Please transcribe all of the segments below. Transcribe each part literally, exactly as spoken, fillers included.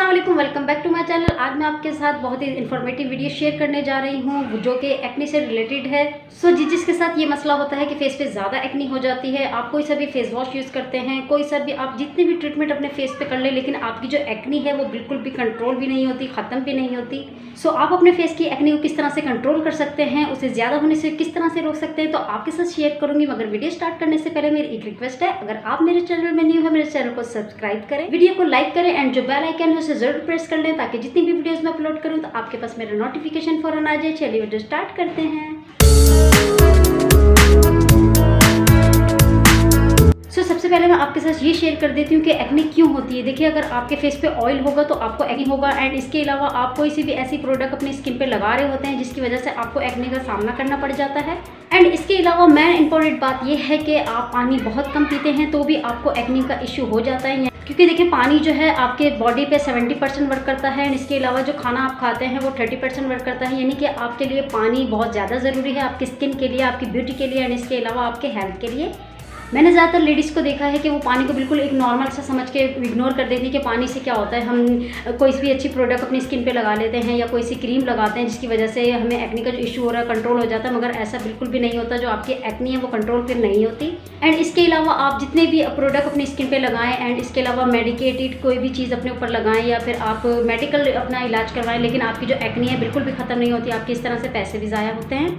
अस्सलामुअलैकुम, welcome back to my channel. आज मैं आपके साथ बहुत ही इन्फॉर्मेटिव वीडियो शेयर करने जा रही हूँ जो कि एक्ने से रिलेटेड है। सो so, जिसके साथ ये मसला होता है कि फेस पे ज़्यादा एक्ने हो जाती है, आप कोई सा भी फेस वॉश यूज़ करते हैं, कोई सा भी आप जितनी भी ट्रीटमेंट अपने फेस पे कर ले, लेकिन आपकी जो एक्ने है वो बिल्कुल भी कंट्रोल भी नहीं होती, ख़त्म भी नहीं होती। सो so, आप अपने फेस की एक्ने को किस तरह से कंट्रोल कर सकते हैं, उसे ज़्यादा होने से किस तरह से रोक सकते हैं, तो आपके साथ शेयर करूँगी। मगर वीडियो स्टार्ट करने से पहले मेरी एक रिक्वेस्ट है, अगर आप मेरे चैनल में न्यू है, मेरे चैनल को सब्सक्राइब करें, वीडियो को लाइक करें एंड जो बेल आइकन है उसे जरूर प्रेस कर लें ताकि जितनी भी वीडियोस मैं अपलोड करूं तो आपके पास मेरा नोटिफिकेशन फौरन आ जाए। चलिए वीडियो स्टार्ट करते हैं। सो so, सबसे पहले मैं आपके साथ ये शेयर कर देती हूँ कि एक्ने क्यों होती है। देखिए, अगर आपके फेस पे ऑयल होगा तो आपको एक्ने होगा, एंड इसके अलावा आप कोई सी भी ऐसी प्रोडक्ट अपनी स्किन पे लगा रहे होते हैं जिसकी वजह से आपको एक्ने का सामना करना पड़ जाता है। एंड इसके अलावा मेन इंपॉर्टेंट बात यह है कि आप पानी बहुत कम पीते हैं तो भी आपको एक्ने का इशू हो जाता है, क्योंकि देखिए पानी जो है आपके बॉडी पे सत्तर परसेंट वर्क करता है, एंड इसके अलावा जो खाना आप खाते हैं वो तीस परसेंट वर्क करता है। यानी कि आपके लिए पानी बहुत ज़्यादा ज़रूरी है, आपकी स्किन के लिए, आपकी ब्यूटी के लिए, एंड इसके अलावा आपके हेल्थ के लिए। मैंने ज़्यादातर लेडीज़ को देखा है कि वो पानी को बिल्कुल एक नॉर्मल सा समझ के इग्नोर कर देती है कि पानी से क्या होता है। हम कोई भी अच्छी प्रोडक्ट अपनी स्किन पे लगा लेते हैं या कोई सी क्रीम लगाते हैं जिसकी वजह से हमें एक्ने का जो इशू हो रहा है कंट्रोल हो जाता है, मगर ऐसा बिल्कुल भी नहीं होता। जो आपकी एक्ने है वो कंट्रोल फिर नहीं होती। एंड इसके अलावा आप जितने भी प्रोडक्ट अपनी स्किन पर लगाएँ, एंड इसके अलावा मेडिकेटेड कोई भी चीज़ अपने ऊपर लगाएँ या फिर आप मेडिकल अपना इलाज करवाएँ, लेकिन आपकी जो एक्ने है बिल्कुल भी ख़त्म नहीं होती, आपकी इस तरह से पैसे भी ज़ाया होते हैं।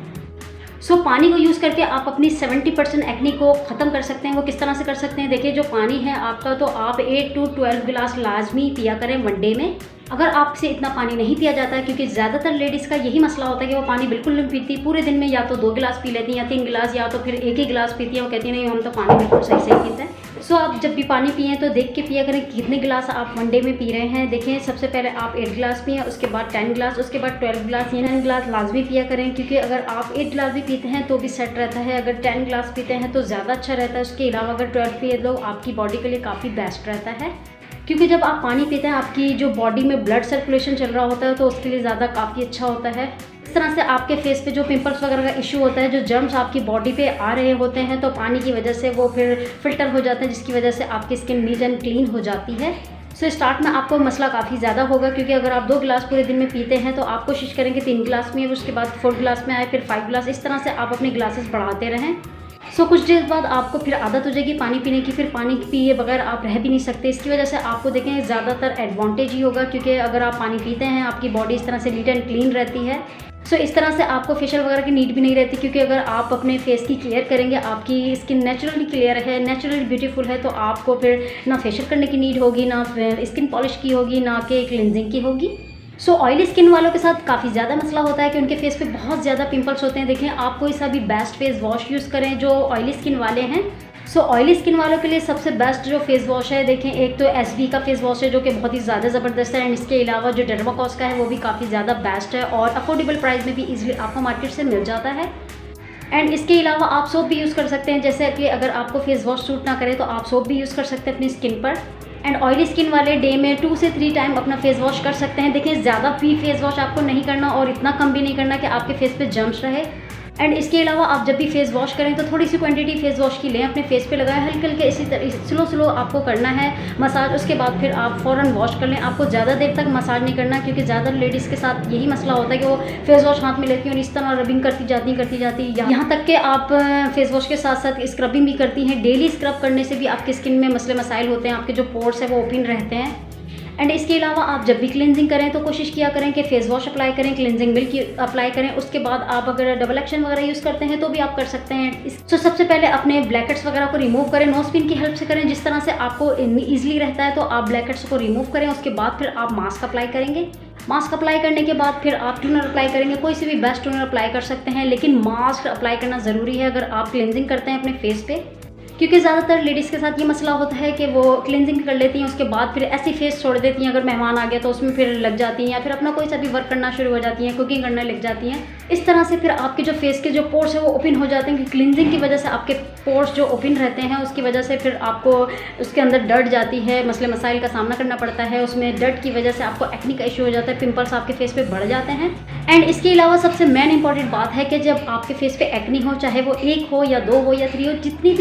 सो so, पानी को यूज़ करके आप अपनी सत्तर परसेंट एक्ने को ख़त्म कर सकते हैं। वो किस तरह से कर सकते हैं? देखिए, जो पानी है आपका, तो आप एट टू ट्वेल्व गिलास लाजमी पिया करें वन डे में। अगर आपसे इतना पानी नहीं पिया जाता है, क्योंकि ज़्यादातर लेडीज़ का यही मसला होता है कि वो पानी बिल्कुल नहीं पीती, पूरे दिन में या तो दो गिलास पी लेती हैं या तीन गिलास, या तो फिर एक ही गिलास पीती है। वो कहती है नहीं, हम तो पानी बिल्कुल सही सही पीते हैं। सो so, आप जब भी पानी पिए तो देख के पिया करें कितने गिलास आप वन डे में पी रहे हैं। देखें, सबसे पहले आप एट गिलास पिए, उसके बाद टेन गिलास, उसके बाद ट्वेल्व गिलास या टेन गिलास लाजमी पिया करें, क्योंकि अगर आप एट गिलास भी पीते हैं तो भी सेट रहता है, अगर टेन गिलास पीते हैं तो ज़्यादा अच्छा रहता है। उसके अलावा अगर ट्वेल्व पिए तो आपकी बॉडी के लिए काफ़ी बेस्ट रहता है, क्योंकि जब आप पानी पीते हैं आपकी जो बॉडी में ब्लड सर्कुलेशन चल रहा होता है तो उसके लिए ज़्यादा काफ़ी अच्छा होता है। इस तरह से आपके फेस पे जो पिंपल्स वगैरह का इशू होता है, जो जर्म्स आपकी बॉडी पे आ रहे होते हैं, तो पानी की वजह से वो फिर फिल्टर हो जाते हैं, जिसकी वजह से आपकी स्किन नीट एंड क्लीन हो जाती है। सो so, स्टार्ट में आपको मसला काफ़ी ज़्यादा होगा, क्योंकि अगर आप दो गिलास पूरे दिन में पीते हैं तो आप कोशिश करेंगे तीन गिलास में, उसके बाद फोर्थ गिलास में आए, फिर फाइव गिलास, इस तरह से आप अपने ग्लासेस बढ़ाते रहें। सो so, कुछ देर बाद आपको फिर आदत हो जाएगी पानी पीने की, फिर पानी पिए बगैर आप रह भी नहीं सकते। इसकी वजह से आपको देखें ज़्यादातर एडवांटेज ही होगा, क्योंकि अगर आप पानी पीते हैं आपकी बॉडी इस तरह से नीट एंड क्लीन रहती है। सो so, इस तरह से आपको फेशियल वगैरह की नीड भी नहीं रहती, क्योंकि अगर आप अपने फेस की केयर करेंगे, आपकी स्किन नेचुरली क्लियर है, नेचुरली ब्यूटीफुल है, तो आपको फिर ना फेशियल करने की नीड होगी, ना स्किन पॉलिश की होगी, ना कि क्लिनजिंग की होगी। सो ऑयली स्किन वालों के साथ काफ़ी ज़्यादा मसला होता है कि उनके फेस पे बहुत ज़्यादा पिंपल्स होते हैं। देखें, आप कोई सा भी बेस्ट फेस वॉश यूज़ करें जो ऑयली स्किन वाले हैं। सो ऑयली स्किन वालों के लिए सबसे बेस्ट जो फेस वॉश है, देखें, एक तो एस बी का फेस वॉश है जो कि बहुत ही ज़्यादा ज़बरदस्त है, एंड इसके अलावा जो डर्माकॉस का है वो भी काफ़ी ज़्यादा बेस्ट है और अफोर्डेबल प्राइस में भी ईजिली आपको मार्केट से मिल जाता है। एंड इसके अलावा आप सोप भी यूज़ कर सकते हैं, जैसे कि अगर आपको फेस वॉश सूट ना करे तो आप सोप भी यूज़ कर सकते हैं अपनी स्किन पर। एंड ऑयली स्किन वाले डे में टू से थ्री टाइम अपना फेस वॉश कर सकते हैं। देखिए, ज़्यादा भी फेस वॉश आपको नहीं करना और इतना कम भी नहीं करना कि आपके फेस पे जम्स रहे। एंड इसके अलावा आप जब भी फेस वॉश करें तो थोड़ी सी क्वांटिटी फेस वॉश की लें, अपने फेस पे लगाएं, हल्के हल्के इसी तरह स्लो स्लो आपको करना है मसाज। उसके बाद फिर आप फ़ौरन वॉश कर लें। आपको ज़्यादा देर तक मसाज नहीं करना, क्योंकि ज़्यादा लेडीज़ के साथ यही मसला होता है कि वो फेस वॉश हाथ में लेती हैं और इस तरह रबिंग करती जाती करती जाती यहाँ तक कि आप फेस वॉश के साथ साथ स्क्रबिंग भी करती हैं। डेली स्क्रब करने से भी आपकी स्किन में मसले मसाइल होते हैं, आपके जो पोर्स है वो ओपन रहते हैं। एंड इसके अलावा आप जब भी क्लिनजिंग करें तो कोशिश किया करें कि फेस वॉश अप्लाई करें, क्लिनजिंग मिल्क अप्लाई करें। उसके बाद आप अगर डबल एक्शन वगैरह यूज़ करते हैं तो भी आप कर सकते हैं। तो सबसे पहले अपने ब्लैकेट्स वगैरह को रिमूव करें, नोज पिन की हेल्प से करें, जिस तरह से आपको ईजिली रहता है, तो आप ब्लैकेट्स को रिमूव करें। उसके बाद फिर आप मास्क अप्लाई करेंगे। मास्क अप्लाई करने के बाद फिर आप टोनर अप्लाई करेंगे। कोई से भी बेस्ट टोनर अप्लाई कर सकते हैं, लेकिन मास्क अप्लाई करना ज़रूरी है अगर आप क्लिनजिंग करते हैं अपने फेस पे, क्योंकि ज़्यादातर लेडीज़ के साथ ये मसला होता है कि वो क्लिनजिंग कर लेती हैं, उसके बाद फिर ऐसी फेस छोड़ देती हैं, अगर मेहमान आ गया तो उसमें फिर लग जाती हैं, या फिर अपना कोई सा भी वर्क करना शुरू हो जाती हैं, कुकिंग करने लग जाती हैं। इस तरह से फिर आपके जो फेस के जो पोर्स है वो ओपन हो जाते हैं, कि क्लिनजिंग की वजह से आपके पोर्स जो ओपन रहते हैं उसकी वजह से फिर आपको उसके अंदर डर्ट जाती है, मसले मसाइल का सामना करना पड़ता है। उसमें डर्ट की वजह से आपको एक्ने का इशू हो जाता है, पिंपल्स आपके फेस पे बढ़ जाते हैं। एंड इसके अलावा सबसे मेन इंपॉर्टेंट बात है कि जब आपके फेस पे एक्ने हो, चाहे वो एक हो या दो हो या थ्री हो, जितनी भी एक्ने आपके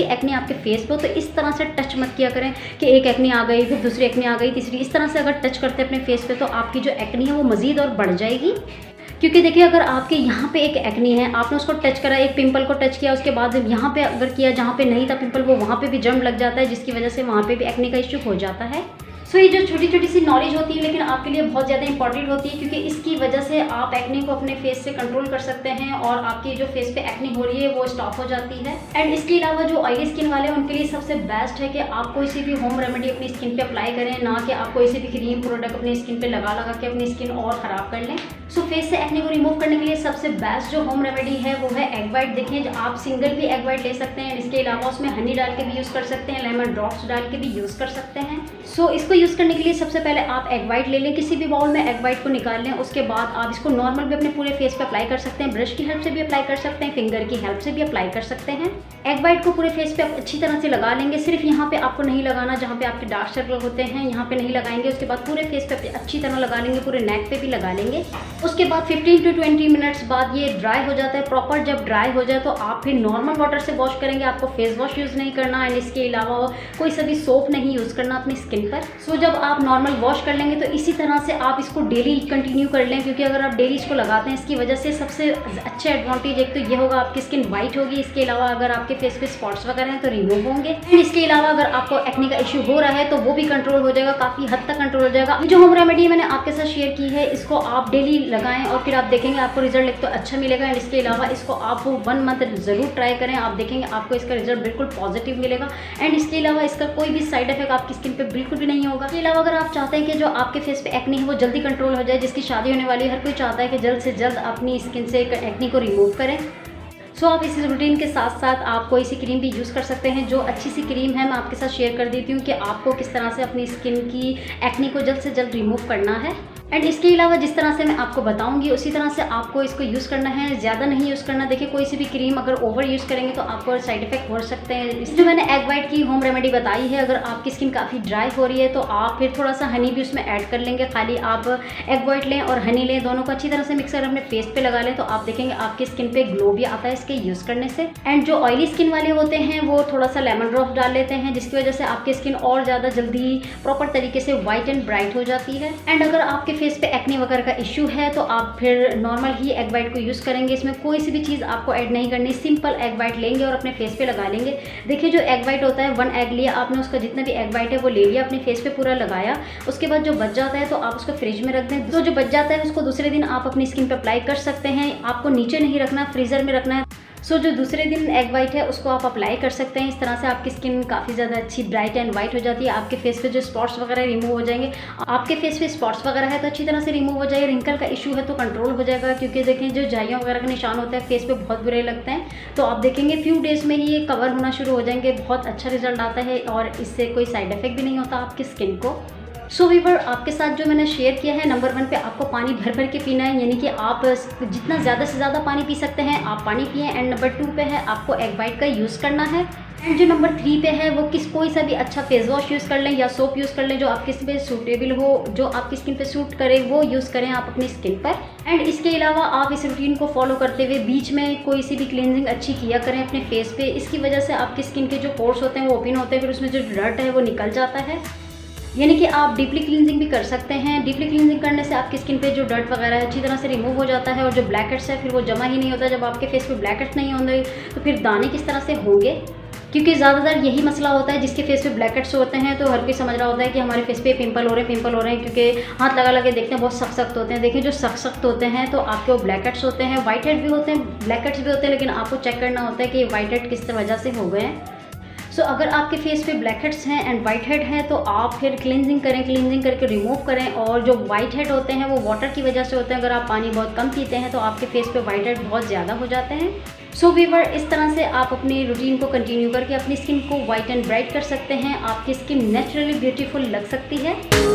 आपके फेस पे हो तो इस तरह से टच मत किया करें कि एक एक्नी आ गई, फिर दूसरी एक्नी आ गई, तीसरी। इस तरह से अगर टच करते हैं अपने फेस पे तो आपकी जो एक्नी है वो मज़ीद और बढ़ जाएगी। क्योंकि देखिए अगर आपके यहाँ पे एक एक्नी है, आपने उसको टच करा, एक पिंपल को टच किया, उसके बाद यहाँ पे अगर किया जहाँ पे नहीं था पिंपल, वो वहाँ पे भी जंग लग जाता है, जिसकी वजह से वहाँ पे भी एक्नी का इश्यू हो जाता है। सो so, ये जो छोटी छोटी सी नॉलेज होती है लेकिन आपके लिए बहुत ज़्यादा इंपॉर्टेंट होती है, क्योंकि इसकी वजह से आप एक्ने को अपने फेस से कंट्रोल कर सकते हैं और आपकी जो फेस पे एक्ने हो रही है वो स्टॉप हो जाती है। एंड इसके अलावा जो ऑयली स्किन वाले हैं उनके लिए सबसे बेस्ट है कि आप कोई सी भी होम रेमेडी अपनी स्किन पे अप्लाई करें, ना कि आप कोई सी भी क्रीम प्रोडक्ट अपनी स्किन पे लगा लगा के अपनी स्किन और ख़राब कर लें। सो so, फेस से एक्ने को रिमूव करने के लिए सबसे बेस्ट जो होम रेमेडी है वो है एग वाइट। देखें आप सिंगल भी एग वाइट ले सकते हैं, इसके अलावा उसमें हनी डाल के भी यूज़ कर सकते हैं, लेमन ड्रॉप्स डाल के भी यूज़ कर सकते हैं। सो so, इसको यूज़ करने के लिए सबसे पहले आप एग वाइट ले लें, किसी भी बाउल में एग वाइट को निकाल लें। उसके बाद आप इसको नॉर्मल भी अपने पूरे फेस पे अप्लाई कर सकते हैं, ब्रश की हेल्प से भी अप्लाई कर सकते हैं, फिंगर की हेल्प से भी अप्लाई कर सकते हैं। एग वाइट को पूरे फेस पे आप अच्छी तरह से लगा लेंगे। सिर्फ यहाँ पे आपको नहीं लगाना जहाँ पे आपके डार्क सर्कल होते हैं, यहाँ पे नहीं लगाएंगे। उसके बाद पूरे फेस पे अच्छी तरह लगा लेंगे, पूरे नेक पे भी लगा लेंगे। उसके बाद फिफ्टीन टू ट्वेंटी मिनट्स बाद ये ड्राई हो जाता है प्रॉपर। जब ड्राई हो जाए तो आप फिर नॉर्मल वाटर से वॉश करेंगे, आपको फेस वॉश यूज़ नहीं करना एंड इसके अलावा कोई सा भी सोप नहीं यूज़ करना अपनी स्किन पर। सो जब आप नॉर्मल वॉश कर लेंगे तो इसी तरह से आप इसको डेली कंटिन्यू कर लें, क्योंकि अगर आप डेली इसको लगाते हैं इसकी वजह से सबसे अच्छे एडवांटेज एक तो ये होगा आपकी स्किन वाइट होगी। इसके अलावा अगर आपके फेस पे स्पॉट्स वगैरह हैं तो रिमूव होंगे एंड इसके अलावा अगर आपको एक्ने का इश्यू हो रहा है तो वो भी कंट्रोल हो जाएगा, काफ़ी हद तक कंट्रोल हो जाएगा। ये जो होम रेमेडी मैंने आपके साथ शेयर की है इसको आप डेली लगाएं और फिर आप देखेंगे आपको रिजल्ट एक तो अच्छा मिलेगा एंड इसके अलावा इसको आप वन मंथ ज़रूर ट्राई करें, आप देखेंगे आपको इसका रिजल्ट बिल्कुल पॉजिटिव मिलेगा एंड इसके अलावा इसका कोई भी साइड इफेक्ट आपकी स्किन पे बिल्कुल भी नहीं होगा। इसके अलावा अगर आप चाहते हैं कि जो आपके फेस पे एक्नी है वो जल्दी कंट्रोल हो जाए, जिसकी शादी होने वाली है, हर कोई चाहता है कि जल्द से जल्द अपनी स्किन से एक्नी को रिमूव करें। सो so, आप इस रूटीन के साथ साथ आप कोई सी क्रीम भी यूज़ कर सकते हैं। जो अच्छी सी क्रीम है मैं आपके साथ शेयर कर देती हूँ कि आपको किस तरह से अपनी स्किन की एक्नी को जल्द से जल्द रिमूव करना है। एंड इसके अलावा जिस तरह से मैं आपको बताऊंगी उसी तरह से आपको इसको यूज़ करना है, ज़्यादा नहीं यूज़ करना। देखिए कोई सी भी क्रीम अगर ओवर यूज़ करेंगे तो आपको साइड इफेक्ट हो सकते हैं। इस जो मैंने एग वाइट की होम रेमेडी बताई है, अगर आपकी स्किन काफ़ी ड्राई हो रही है तो आप फिर थोड़ा सा हनी भी उसमें ऐड कर लेंगे। खाली आप एग वाइट लें और हनी लें, दोनों को अच्छी तरह से मिक्स कर अपने फेस पे लगा लें तो आप देखेंगे आपकी स्किन पे ग्लो भी आता है इसके यूज़ करने से। एंड जो ऑयली स्किन वाले होते हैं वो थोड़ा सा लेमन ड्रॉप डाल लेते हैं, जिसकी वजह से आपकी स्किन और ज़्यादा जल्दी प्रॉपर तरीके से वाइट एंड ब्राइट हो जाती है। एंड अगर आपके फेस पे एक्ने वगैरह का इश्यू है तो आप फिर नॉर्मल ही एग वाइट को यूज़ करेंगे। इसमें कोई सी भी चीज़ आपको ऐड नहीं करनी, सिंपल एग वाइट लेंगे और अपने फेस पे लगा लेंगे। देखिए जो एग वाइट होता है, वन एग लिया आपने, उसका जितना भी एग वाइट है वो ले लिया, अपने फेस पे पूरा लगाया। उसके बाद जो बच जाता है तो आप उसको फ्रिज में रख दें। तो जो बच जाता है उसको दूसरे दिन आप अपनी स्किन पे अप्लाई कर सकते हैं। आपको नीचे नहीं रखना, फ्रीज़र में रखना है। सो so, जो दूसरे दिन एग वाइट है उसको आप अप्लाई कर सकते हैं। इस तरह से आपकी स्किन काफ़ी ज़्यादा अच्छी ब्राइट एंड वाइट हो जाती है। आपके फेस पे जो स्पॉट्स वगैरह रिमूव हो जाएंगे। आपके फेस पे स्पॉट्स वगैरह है तो अच्छी तरह से रिमूव हो जाएगा। रिंकल का इशू है तो कंट्रोल हो जाएगा, क्योंकि देखें जो झाइयों वगैरह का निशान होता है फेस पे बहुत बुरे लगते हैं। तो आप देखेंगे फ्यू डेज़ में ही ये कवर होना शुरू हो जाएंगे। बहुत अच्छा रिजल्ट आता है और इससे कोई साइड इफेक्ट भी नहीं होता आपकी स्किन को। सो वीवर आपके साथ जो मैंने शेयर किया है, नंबर वन पे आपको पानी भर भर के पीना है, यानी कि आप जितना ज़्यादा से ज़्यादा पानी पी सकते हैं आप पानी पिएं। एंड नंबर टू पे है आपको एग वाइट का यूज़ करना है। एंड जो नंबर थ्री पे है वो किस कोई सा भी अच्छा फेस वॉश यूज़ कर लें या सोप यूज़ कर लें जो आपकी स्किन पे सूटेबल हो, जो आपकी स्किन पे सूट करे वो यूज़ करें आप अपनी स्किन पर। एंड इसके अलावा आप इस रूटीन को फॉलो करते हुए बीच में कोई सी भी क्लींजिंग अच्छी किया करें अपने फेस पे। इसकी वजह से आपकी स्किन के जो पोर्स होते हैं वो ओपन होते हैं, फिर उसमें जो डर्ट है वो निकल जाता है। यानी कि आप डीपली क्लींजिंग भी कर सकते हैं। डीपली क्लींजिंग करने से आपकी स्किन पे जो डर्ट वगैरह है अच्छी तरह से रिमूव हो जाता है और जो ब्लैक हेड्स है फिर वो जमा ही नहीं होता। जब आपके फेस पे ब्लैक हेड्स नहीं होंगे तो फिर दाने किस तरह से होंगे, क्योंकि ज़्यादातर यही मसला होता है जिसके फेस पे ब्लैक हेड्स होते हैं। तो हर कोई समझ रहा होता है कि हमारे फेस पे पिंपल हो रहे हैं पिंपल हो रहे हैं क्योंकि हाथ लगा लगे देखते हैं बहुत सख्त सख्त होते हैं। देखिए जो सख्त सख्त होते हैं तो आपके वो ब्लैक हेड्स होते हैं, वाइट हेड भी होते हैं, ब्लैक हेड्स भी होते हैं, लेकिन आपको चेक करना होता है कि वाइट हेड किस वजह से हो गए हैं। सो so, अगर आपके फेस पे ब्लैक हेड्स हैं एंड वाइट हेड है तो आप फिर क्लींजिंग करें, क्लींजिंग करके रिमूव करें। और जो वाइट हेड होते हैं वो वाटर की वजह से होते हैं। अगर आप पानी बहुत कम पीते हैं तो आपके फेस पे वाइट हेड बहुत ज़्यादा हो जाते हैं। सो so, वीवर इस तरह से आप अपनी रूटीन को कंटिन्यू करके अपनी स्किन को वाइट एंड ब्राइट कर सकते हैं। आपकी स्किन नेचुरली ब्यूटीफुल लग सकती है।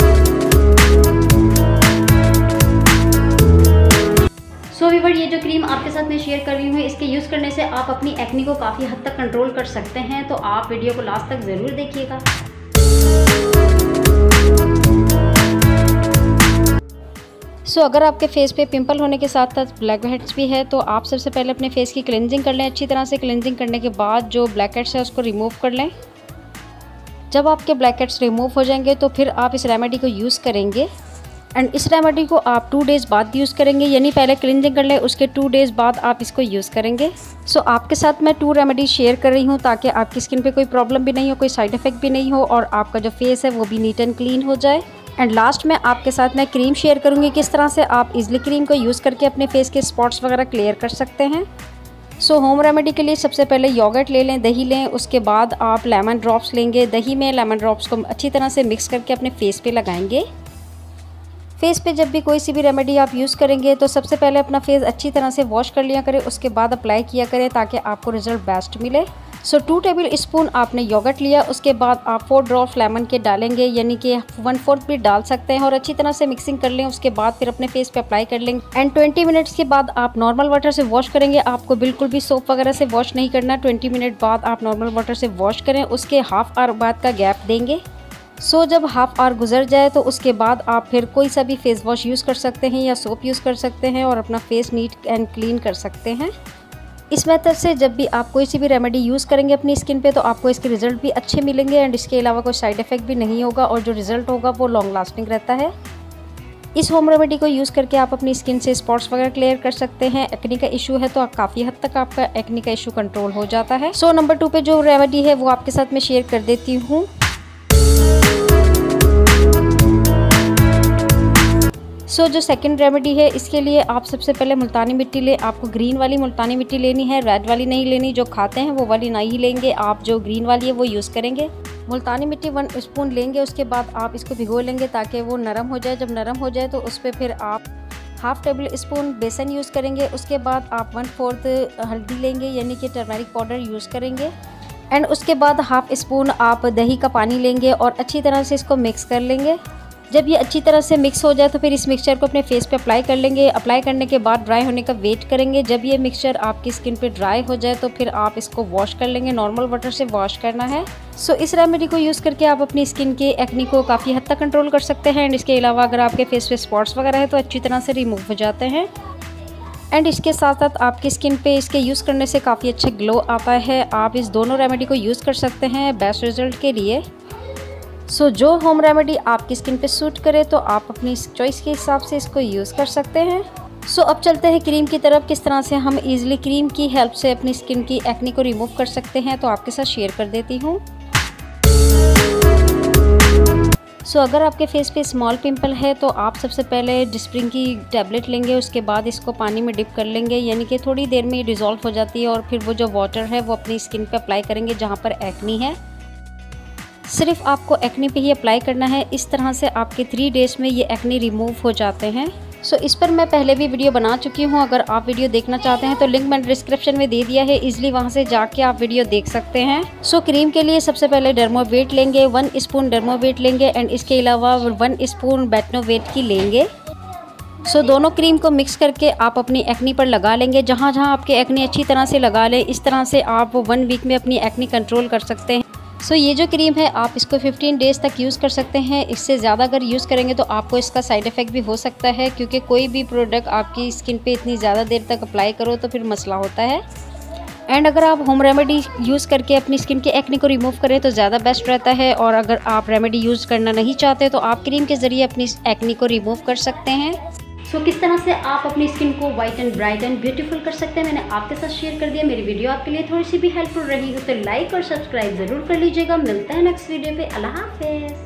सो वीवर ये जो क्रीम आपके साथ मैं शेयर कर रही हूँ इसके यूज़ करने से आप अपनी एक्नी को काफ़ी हद तक कंट्रोल कर सकते हैं। तो आप वीडियो को लास्ट तक ज़रूर देखिएगा। सो so, अगर आपके फेस पे पिंपल होने के साथ साथ ब्लैक हेड्स भी है तो आप सबसे पहले अपने फेस की क्लेंजिंग कर लें। अच्छी तरह से क्लेंजिंग करने के बाद जो ब्लैक हेड्स है उसको रिमूव कर लें। जब आपके ब्लैक हेड्स रिमूव हो जाएंगे तो फिर आप इस रेमेडी को यूज़ करेंगे एंड इस रेमेडी को आप टू डेज़ बाद यूज़ करेंगे, यानी पहले क्लींजिंग कर लें उसके टू डेज़ बाद आप इसको यूज़ करेंगे। सो so, आपके साथ मैं टू रेमेडी शेयर कर रही हूँ ताकि आपकी स्किन पे कोई प्रॉब्लम भी नहीं हो, कोई साइड इफ़ेक्ट भी नहीं हो और आपका जो फेस है वो भी नीट एंड क्लीन हो जाए। एंड लास्ट में आपके साथ मैं क्रीम शेयर करूँगी किस तरह से आप इजली क्रीम को यूज़ करके अपने फेस के स्पॉट्स वगैरह क्लियर कर सकते हैं। सो होम रेमेडी के लिए सबसे पहले योगर्ट ले लें, दही लें, उसके बाद आप लेमन ड्रॉप्स लेंगे। दही में लेमन ड्रॉप्स को अच्छी तरह से मिक्स करके अपने फेस पे लगाएंगे। फेस पे जब भी कोई सी भी रेमेडी आप यूज़ करेंगे तो सबसे पहले अपना फेस अच्छी तरह से वॉश कर लिया करें, उसके बाद अप्लाई किया करें ताकि आपको रिजल्ट बेस्ट मिले। सो टू टेबल स्पून आपने योगर्ट लिया, उसके बाद आप फोर ड्रॉप्स लेमन के डालेंगे, यानी कि वन फोर्थ भी डाल सकते हैं और अच्छी तरह से मिक्सिंग कर लें। उसके बाद फिर अपने फेस पे अप्लाई कर लेंगे एंड ट्वेंटी मिनट्स के बाद आप नॉर्मल वाटर से वॉश करेंगे। आपको बिल्कुल भी सोप वगैरह से वॉश नहीं करना। ट्वेंटी मिनट बाद आप नॉर्मल वाटर से वॉश करें, उसके हाफ आवर बाद का गैप देंगे। सो so, जब हाफ आवर गुजर जाए तो उसके बाद आप फिर कोई सा भी फेस वॉश यूज़ कर सकते हैं या सोप यूज़ कर सकते हैं और अपना फेस नीट एंड क्लीन कर सकते हैं। इस मेथड से जब भी आप कोई सी भी रेमेडी यूज़ करेंगे अपनी स्किन पे तो आपको इसके रिजल्ट भी अच्छे मिलेंगे एंड इसके अलावा कोई साइड इफ़ेक्ट भी नहीं होगा और जो रिजल्ट होगा वो लॉन्ग लास्टिंग रहता है। इस होम रेमेडी को यूज़ करके आप अपनी स्किन से स्पॉट्स वगैरह क्लियर कर सकते हैं। एक्ने का इशू है तो काफ़ी हद तक आपका एक्ने का इशू कंट्रोल हो जाता है। सो नंबर टू पे जो रेमेडी है वो आपके साथ मैं शेयर कर देती हूँ। सो so, जो सेकंड रेमेडी है इसके लिए आप सबसे पहले मुल्तानी मिट्टी ले। आपको ग्रीन वाली मुल्तानी मिट्टी लेनी है, रेड वाली नहीं लेनी। जो खाते हैं वो वाली नहीं लेंगे, आप जो ग्रीन वाली है वो यूज़ करेंगे। मुल्तानी मिट्टी वन स्पून लेंगे, उसके बाद आप इसको भिगो लेंगे ताकि वो नरम हो जाए। जब नरम हो जाए तो उस पर फिर आप हाफ़ टेबल स्पून बेसन यूज़ करेंगे। उसके बाद आप वन फोर्थ हल्दी लेंगे, यानी कि टर्मरिक पाउडर यूज़ करेंगे एंड उसके बाद हाफ़ स्पून आप दही का पानी लेंगे और अच्छी तरह से इसको मिक्स कर लेंगे। जब ये अच्छी तरह से मिक्स हो जाए तो फिर इस मिक्सचर को अपने फेस पे अप्लाई कर लेंगे। अप्लाई करने के बाद ड्राई होने का वेट करेंगे। जब ये मिक्सचर आपकी स्किन पे ड्राई हो जाए तो फिर आप इसको वॉश कर लेंगे। नॉर्मल वाटर से वॉश करना है। सो so, इस रेमेडी को यूज़ करके आप अपनी स्किन के एक्ने को काफ़ी हद तक कंट्रोल कर सकते हैं एंड इसके अलावा अगर आपके फेस पे स्पॉट्स वगैरह है तो अच्छी तरह से रिमूव हो जाते हैं एंड इसके साथ साथ आपकी स्किन पे इसके यूज़ करने से काफ़ी अच्छा ग्लो आता है। आप इस दोनों रेमेडी को यूज़ कर सकते हैं बेस्ट रिजल्ट के लिए। सो so, जो होम रेमेडी आपकी स्किन पे सूट करे तो आप अपनी चॉइस के हिसाब से इसको यूज़ कर सकते हैं। सो so, अब चलते हैं क्रीम की तरफ। किस तरह से हम इजीली क्रीम की हेल्प से अपनी स्किन की एक्ने को रिमूव कर सकते हैं तो आपके साथ शेयर कर देती हूँ। सो so, अगर आपके फेस पे स्मॉल पिंपल है तो आप सबसे पहले डिस्प्रिन की टैबलेट लेंगे, उसके बाद इसको पानी में डिप कर लेंगे, यानी कि थोड़ी देर में ये डिज़ोल्व हो जाती है और फिर वो जो वाटर है वो अपनी स्किन पे अप्लाई करेंगे जहाँ पर एक्ने है। सिर्फ आपको एक्ने पे ही अप्लाई करना है। इस तरह से आपके थ्री डेज़ में ये एक्ने रिमूव हो जाते हैं। सो so, इस पर मैं पहले भी वीडियो बना चुकी हूँ। अगर आप वीडियो देखना चाहते हैं तो लिंक मैंने डिस्क्रिप्शन में दे दिया है, इजीली वहाँ से जाके आप वीडियो देख सकते हैं। सो so, क्रीम के लिए सबसे पहले डर्मोवेट लेंगे, वन स्पून डर्मोवेट लेंगे एंड इसके अलावा वन स्पून बेटनोवेट की लेंगे। सो so, दोनों क्रीम को मिक्स करके आप अपनी एक्ने पर लगा लेंगे। जहाँ जहाँ आपके एक्ने अच्छी तरह से लगा लें, इस तरह से आप वन वीक में अपनी एक्ने कंट्रोल कर सकते हैं। सो so, ये जो क्रीम है आप इसको फिफ्टीन डेज़ तक यूज़ कर सकते हैं। इससे ज़्यादा अगर यूज़ करेंगे तो आपको इसका साइड इफ़ेक्ट भी हो सकता है, क्योंकि कोई भी प्रोडक्ट आपकी स्किन पे इतनी ज़्यादा देर तक अप्लाई करो तो फिर मसला होता है। एंड अगर आप होम रेमेडी यूज़ करके अपनी स्किन के एक्ने को रिमूव करें तो ज़्यादा बेस्ट रहता है। और अगर आप रेमेडी यूज़ करना नहीं चाहते तो आप क्रीम के ज़रिए अपनी एक्ने को रिमूव कर सकते हैं। सो so, किस तरह से आप अपनी स्किन को white and bright and beautiful कर सकते हैं मैंने आपके साथ शेयर कर दिया। मेरी वीडियो आपके लिए थोड़ी सी भी हेल्पफुल रही हो तो लाइक और सब्सक्राइब ज़रूर कर लीजिएगा। मिलते हैं नेक्स्ट वीडियो पे। अल्लाह हाफिज़।